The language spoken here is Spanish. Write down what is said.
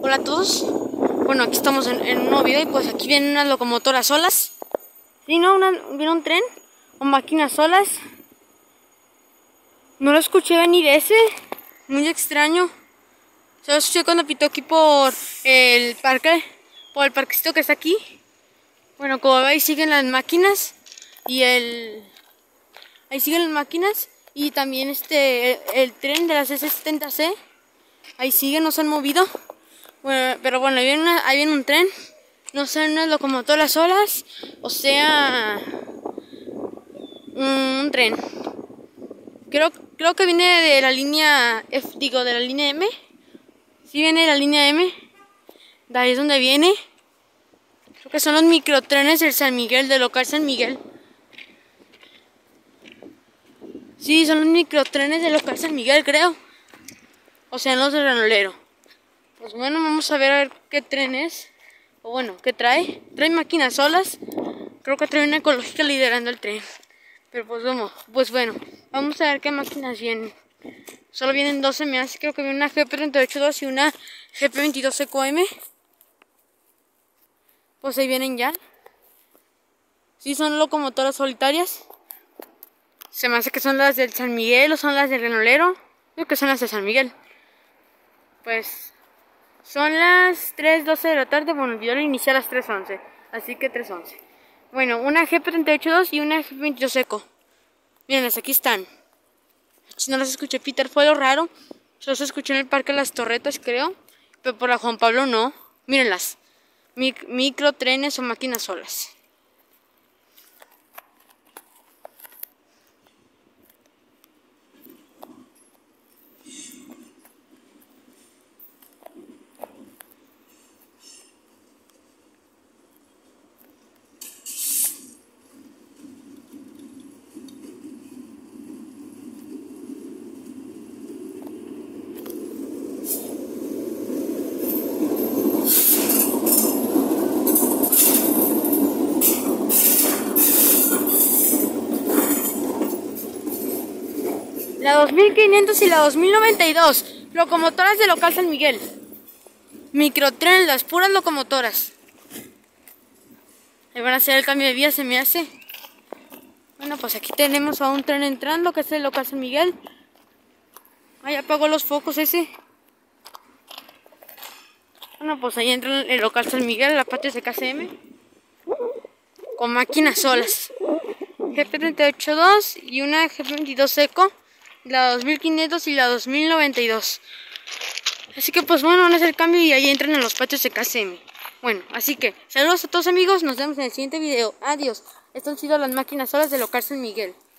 Hola a todos. Bueno, aquí estamos en un nuevo video y pues aquí vienen unas locomotoras solas. Sí, ¿no? Viene un tren o máquinas solas. No lo escuché venir ese. Muy extraño. Solo escuché cuando pitó aquí por el parque. Por el parquecito que está aquí. Bueno, como veis siguen las máquinas. Ahí siguen las máquinas. Y también el tren de la CC70C. Ahí sigue, no se han movido. Bueno, pero bueno, ahí viene un tren. No sé, unas locomotoras solas. O sea, un tren. Creo que viene de la línea de la línea M. Sí viene de la línea M. De ahí es donde viene. Creo que son los microtrenes del San Miguel, del local San Miguel. Sí, son los microtrenes del local San Miguel, creo. O sea, los del Granolero. Pues bueno, vamos a ver qué tren es. O bueno, ¿qué trae? Trae máquinas solas. Creo que trae una ecológica liderando el tren. Pero pues bueno, vamos a ver qué máquinas vienen. Solo vienen 12 me hace. Creo que viene una GP382 y una GP22EcoM. Pues ahí vienen ya. Sí, son locomotoras solitarias. Se me hace que son las del San Miguel o son las del Granolero. Creo que son las de San Miguel. Pues son las 3:12 de la tarde. Bueno, el video lo inicié a las 3:11. Así que 3:11. Bueno, una GP382 y una GP22ECO. Mírenlas, aquí están. No las escuché, Peter, fue lo raro. Solo se escuchó en el Parque Las Torretas, creo. Pero por la Juan Pablo no. Mírenlas. Microtrenes o máquinas solas. La 2500 y la 2092. Locomotoras de local San Miguel. Microtrenes, las puras locomotoras. Ahí van a hacer el cambio de vía, se me hace. Bueno, pues aquí tenemos a un tren entrando, que es el local San Miguel. Ahí apagó los focos ese. Bueno, pues ahí entra el local San Miguel, la patio de KCM. Con máquinas solas. GP382 y una GP22ECO. La 2500 y la 2092. Así que pues bueno, van a hacer el cambio y ahí entran en los patios de KCM. Bueno, así que saludos a todos amigos, nos vemos en el siguiente video. Adiós. Estas han sido las máquinas solas del local San Miguel.